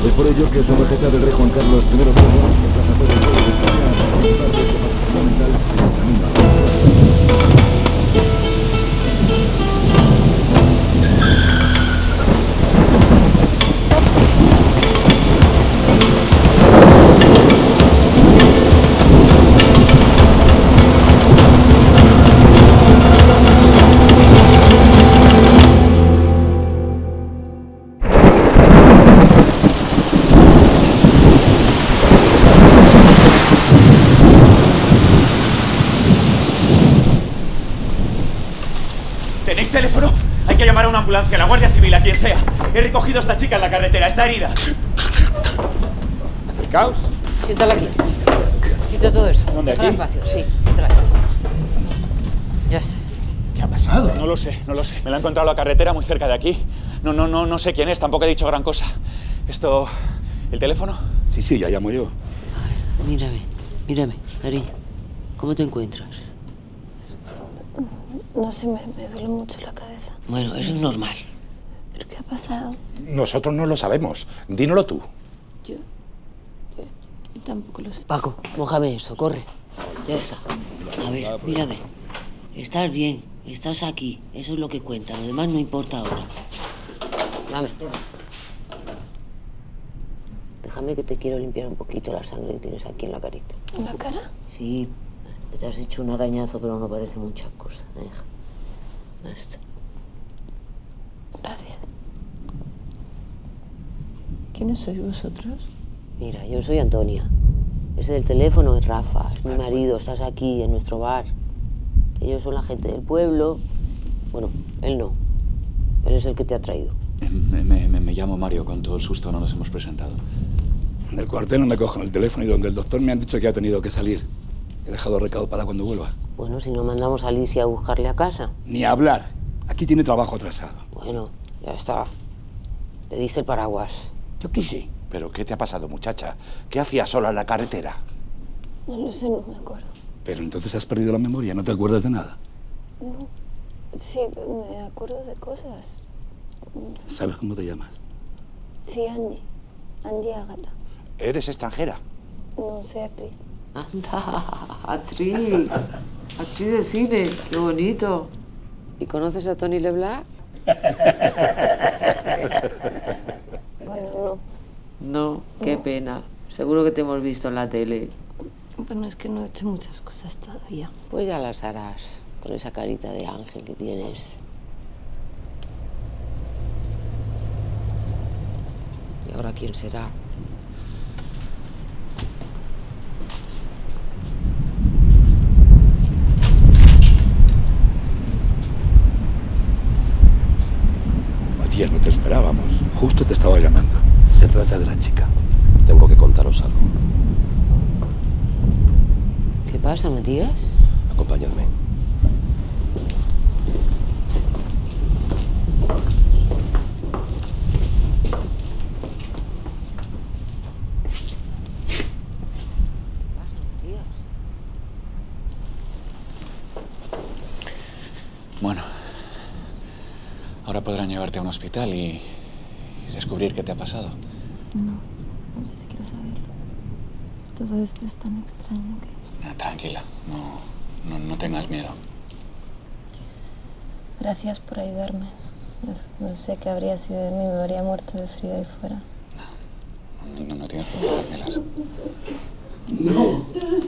Es por ello que Su Majestad el Rey Juan Carlos I desplaza todo el pueblo de España a participar de este paso fundamental en el camino a la teléfono? Hay que llamar a una ambulancia, a la Guardia Civil, a quien sea. He recogido a esta chica en la carretera, está herida. Acercaos. Siéntala aquí. Quita todo eso. ¿Dónde, déjala aquí? espacio, sí, siéntala aquí. Ya está. ¿Qué ha pasado? No lo sé. Me la he encontrado en la carretera muy cerca de aquí. No sé quién es, tampoco he dicho gran cosa. Esto... ¿El teléfono? Sí, ya llamo yo. A ver, mírame, cariño. ¿Cómo te encuentras? No sé, me duele mucho la cabeza. Bueno, eso es normal. ¿Pero qué ha pasado? Nosotros no lo sabemos. Dínoslo tú. Yo tampoco lo sé. Paco, mójame eso, corre. Ya está. A ver, mírame. Estás bien, estás aquí. Eso es lo que cuenta. Lo demás no importa ahora. Dame. Déjame que te quiero limpiar un poquito la sangre que tienes aquí en la carita. ¿En la cara? Sí, te has hecho un arañazo, pero no parece muchas cosas. Deja. Ya está. Gracias. ¿Quiénes sois vosotros? Mira, yo soy Antonia. Ese del teléfono es Rafa, es mi marido. Estás aquí, en nuestro bar. Ellos son la gente del pueblo. Bueno, él no. Él es el que te ha traído. Me llamo Mario. Con todo el susto no nos hemos presentado. Del cuartel no me cogen el teléfono y donde el doctor me han dicho que ha tenido que salir. He dejado recado para cuando vuelva. Bueno, si no mandamos a Alicia a buscarle a casa. Ni hablar. Aquí tiene trabajo atrasado. Bueno, ya está. Te dice el paraguas. Yo qué sé. ¿Pero qué te ha pasado, muchacha? ¿Qué hacías sola en la carretera? No lo sé, no me acuerdo. Pero entonces has perdido la memoria, no te acuerdas de nada. No. Sí, me acuerdo de cosas. ¿Sabes cómo te llamas? Sí, Angie. Angie Agata. ¿Eres extranjera? No, soy actriz. Anda, actriz. Actriz de cine. Qué bonito. ¿Y conoces a Tony Leblanc? Bueno, No, qué pena. Seguro que te hemos visto en la tele. no. Bueno, es que no he hecho muchas cosas todavía. Pues ya las harás, con esa carita de ángel que tienes. ¿Y ahora quién será? Matías, no te esperábamos. Justo te estaba llamando. Se trata de la chica. Tengo que contaros algo. ¿Qué pasa, Matías? Acompañadme. Bueno, ahora podrán llevarte a un hospital y descubrir qué te ha pasado. No sé si quiero saberlo. Todo esto es tan extraño que... Tranquila, no tengas miedo. Gracias por ayudarme. No sé qué habría sido de mí, me habría muerto de frío ahí fuera. No tienes por qué dármelas. No.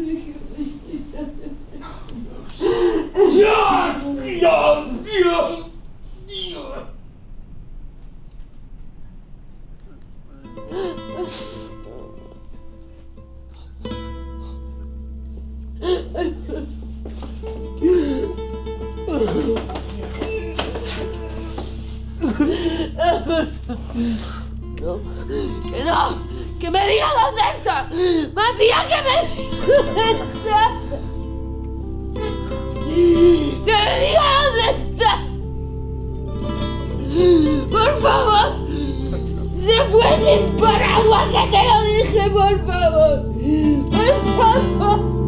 Dios. No, que no, que me diga dónde está. Matías, que me diga dónde está. Que me diga dónde está. Por favor. Se fue sin paraguas, que te lo dije, por favor. Por favor.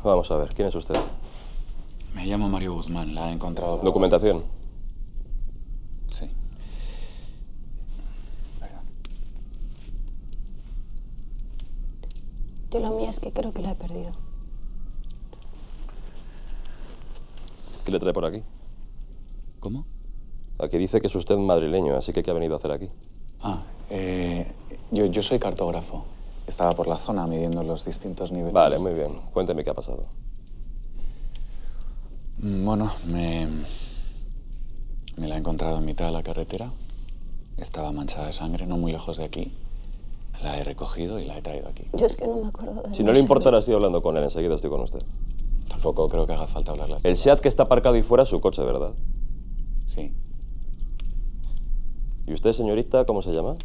Vamos a ver, ¿quién es usted? Me llamo Mario Guzmán, la he encontrado... ¿Documentación? Sí. Venga. Yo lo mío es que creo que la he perdido. ¿Qué le trae por aquí? ¿Cómo? Aquí dice que es usted madrileño, así que ¿qué ha venido a hacer aquí? Yo soy cartógrafo. Estaba por la zona midiendo los distintos niveles. Vale, muy bien. Cuénteme qué ha pasado. Bueno, me la he encontrado en mitad de la carretera. Estaba manchada de sangre, no muy lejos de aquí. La he recogido y la he traído aquí. Yo es que no me acuerdo de... Si no le importara, estoy hablando con él. Enseguida estoy con usted. Tampoco creo que haga falta hablarle. El SEAT que está aparcado ahí fuera es su coche, ¿verdad? Sí. ¿Y usted, señorita, cómo se llama?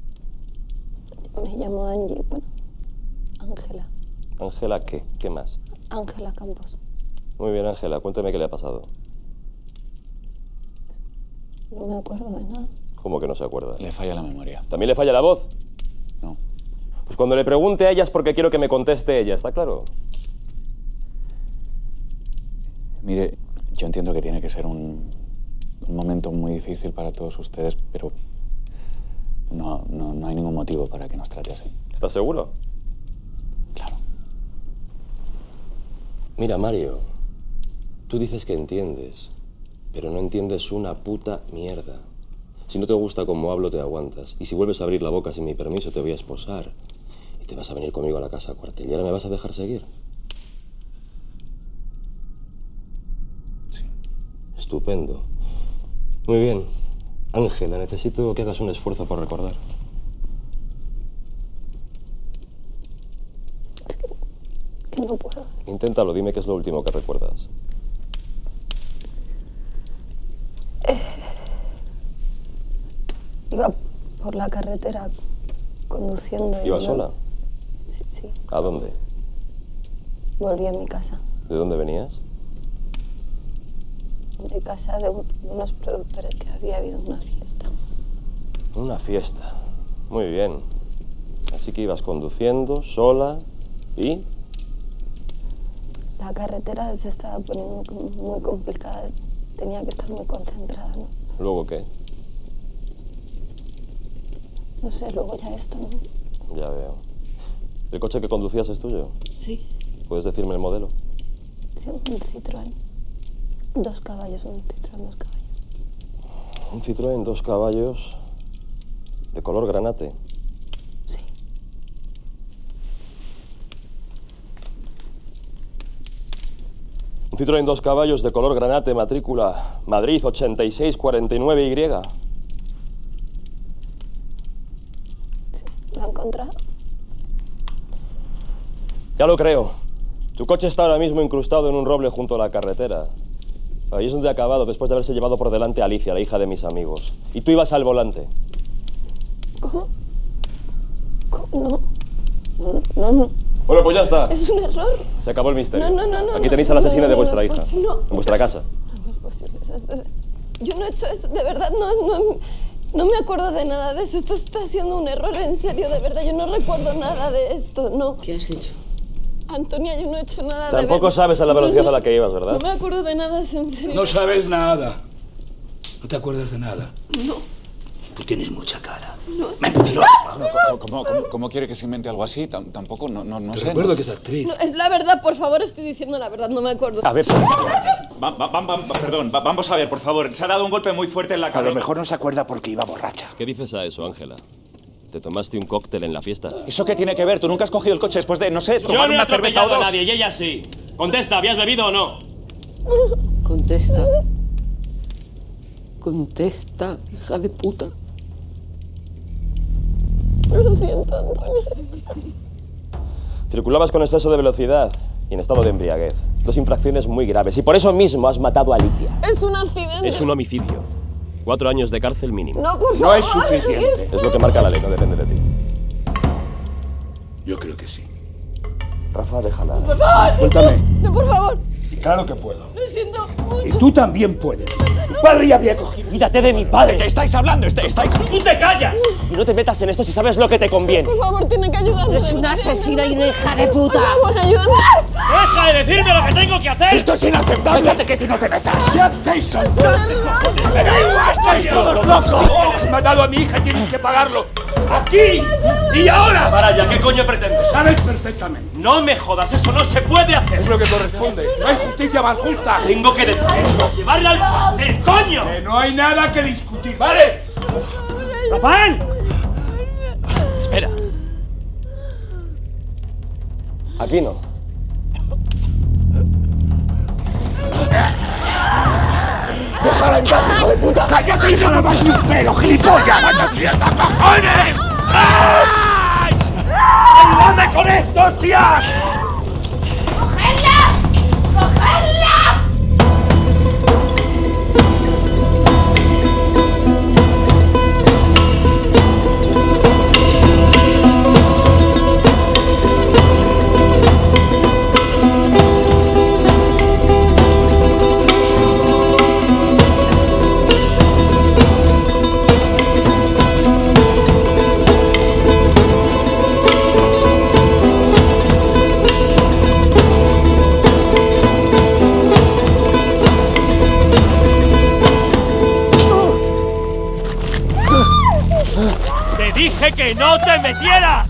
Me llamo Angie, bueno, Ángela. ¿Ángela qué? ¿Qué más? Ángela Campos. Muy bien, Ángela. Cuénteme qué le ha pasado. No me acuerdo de nada. ¿Cómo que no se acuerda? Le falla la memoria. ¿También le falla la voz? No. Pues cuando le pregunte a ella es porque quiero que me conteste ella, ¿está claro? Mire, yo entiendo que tiene que ser un momento muy difícil para todos ustedes, pero no hay ningún motivo para que nos trate así. ¿Estás seguro? Claro. Mira, Mario, tú dices que entiendes, pero no entiendes una puta mierda. Si no te gusta cómo hablo, te aguantas. Y si vuelves a abrir la boca sin mi permiso, te voy a esposar. Y te vas a venir conmigo a la casa cuartel. ¿Y ahora me vas a dejar seguir? Sí. Estupendo. Muy bien. Ángela, necesito que hagas un esfuerzo por recordar. Que no puedo. Inténtalo, dime qué es lo último que recuerdas. Iba por la carretera conduciendo. ¿Ibas sola? Sí, sí. ¿A dónde? Volví a mi casa. ¿De dónde venías? De casa de unos productores que había habido una fiesta. Una fiesta. Muy bien. Así que ibas conduciendo, sola, y... La carretera se estaba poniendo muy complicada. Tenía que estar muy concentrada, ¿no? ¿Luego qué? No sé, luego ya esto, ¿no? Ya veo. ¿El coche que conducías es tuyo? Sí. ¿Puedes decirme el modelo? Sí, un Citroën. 2 caballos, un Citroën 2 caballos. Un Citroën 2 caballos de color granate. Sí. Un Citroën 2 caballos de color granate, matrícula Madrid 8649Y. Sí. ¿Lo ha encontrado? Ya lo creo. Tu coche está ahora mismo incrustado en un roble junto a la carretera. Ahí es donde ha acabado, después de haberse llevado por delante a Alicia, la hija de mis amigos. Y tú ibas al volante. ¿Cómo? ¿Cómo? No. Bueno, pues ya está. Es un error. Se acabó el misterio. No. Aquí tenéis a la asesina de vuestra hija. No. En vuestra casa. No es posible. Yo no he hecho eso, de verdad, no me acuerdo de nada de eso. Esto está siendo un error, en serio, de verdad. Yo no recuerdo nada de esto, no. ¿Qué has hecho? Antonia, yo no he hecho nada. Tampoco sabes a la velocidad a la que ibas, ¿verdad? No me acuerdo de nada, es en serio. No sabes nada. ¿No te acuerdas de nada? No. Pues tienes mucha cara. No. ¡Mentirosa! ¿Cómo quiere que se invente algo así? Tampoco, no Te sé. recuerdo que es actriz. No, es la verdad, por favor, estoy diciendo la verdad, no me acuerdo. A ver, perdón, vamos a ver, por favor. Se ha dado un golpe muy fuerte en la A cabeza. lo mejor no se acuerda porque iba borracha. ¿Qué dices a eso, Ángela? ¿Te tomaste un cóctel en la fiesta? ¿Eso qué tiene que ver? Tú nunca has cogido el coche después de, no sé, Yo tomar no he una cerveza o atropellado a dos. nadie y ella sí. Contesta, ¿habías bebido o no? Contesta. Contesta, hija de puta. Lo siento, Antonia. Circulabas con exceso de velocidad y en estado de embriaguez. 2 infracciones muy graves y por eso mismo has matado a Alicia. Es un accidente. Es un homicidio. 4 años de cárcel mínimo. No, por favor. No es suficiente. Es lo que marca la ley, no depende de ti. Yo creo que sí. Rafa, déjala. Por favor. Suéltame. No, por favor. Claro que puedo. Lo siento Y mucho. tú también puedes. No, padre ya había cogido. Cuídate de mi padre. ¿De qué estáis hablando? ¿Estáis? ¡Tú te callas! Y no te metas en esto si sabes lo que te conviene. Por favor, tiene que ayudarme. Eres una asesina y una hija de puta. Por favor, ayúdame. ¡Deja de decirme lo que tengo que hacer! ¡Esto es inaceptable! ¡Cállate que no te metas! ¿Qué hacéis, Sanz? ¡Me da igual! ¡Estáis todos locos! ¡Has matado a mi hija y tienes que pagarlo! ¡Aquí! ¡Y ahora! Para ya, ¿qué coño pretendes? Sabes perfectamente. No me jodas, eso no se puede hacer. Es lo que corresponde. No hay justicia más justa. Tengo que detenerlo, llevarle al cuartel, coño. Que no hay nada que discutir, ¿vale? ¡Rafael! Espera. Aquí no. ¡Déjala en paz, hijo de puta! ¡Cállate, hija de más de un pelo, gilipollas! ¡Vaya mierda, cojones! ¡Ay! ¡Ayúdame con esto, tías! ¡Cogedla! ¡Cogedla! ¡Dije que no te metieras!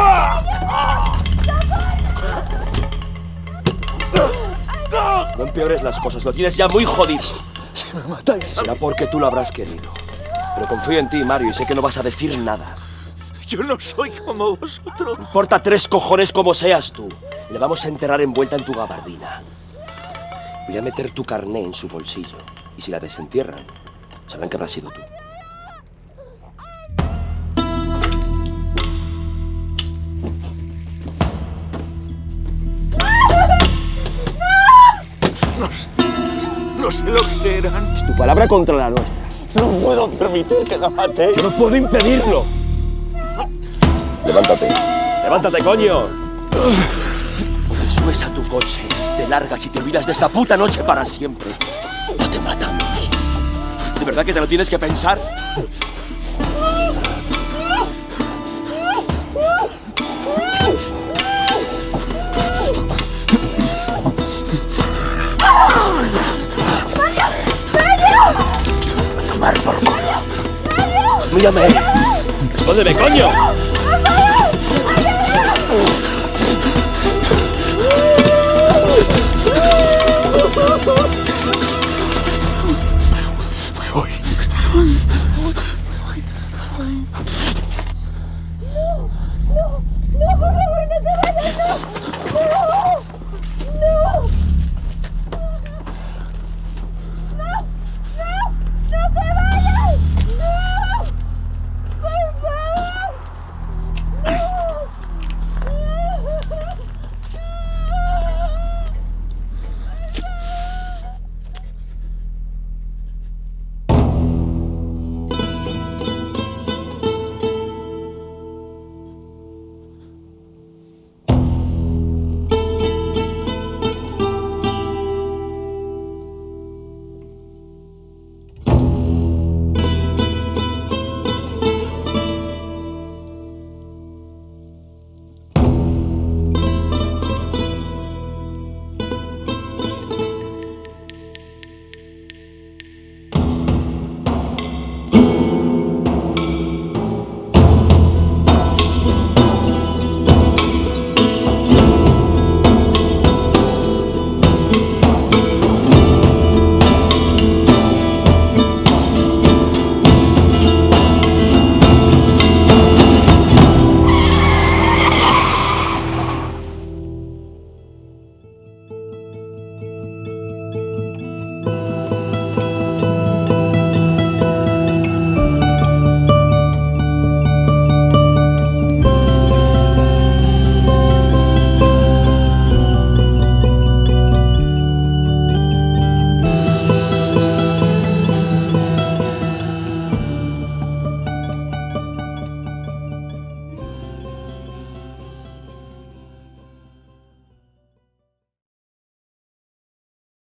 No empeores las cosas, lo tienes ya muy jodido. Si me matáis... Será porque tú lo habrás querido. Pero confío en ti, Mario, y sé que no vas a decir nada. Yo no soy como vosotros. No importa 3 cojones como seas tú. Le vamos a enterrar envuelta en tu gabardina. Voy a meter tu carné en su bolsillo. Y si la desentierran, sabrán que habrás sido tú. No sé lo que eran. Es tu palabra contra la nuestra. No puedo permitir que la mate. Yo no puedo impedirlo. Levántate. Levántate, coño. O te subes a tu coche, te largas y te olvidas de esta puta noche para siempre. O te matamos. ¿De verdad que te lo tienes que pensar? Tomar por culo. Mírame. Respóndeme, coño.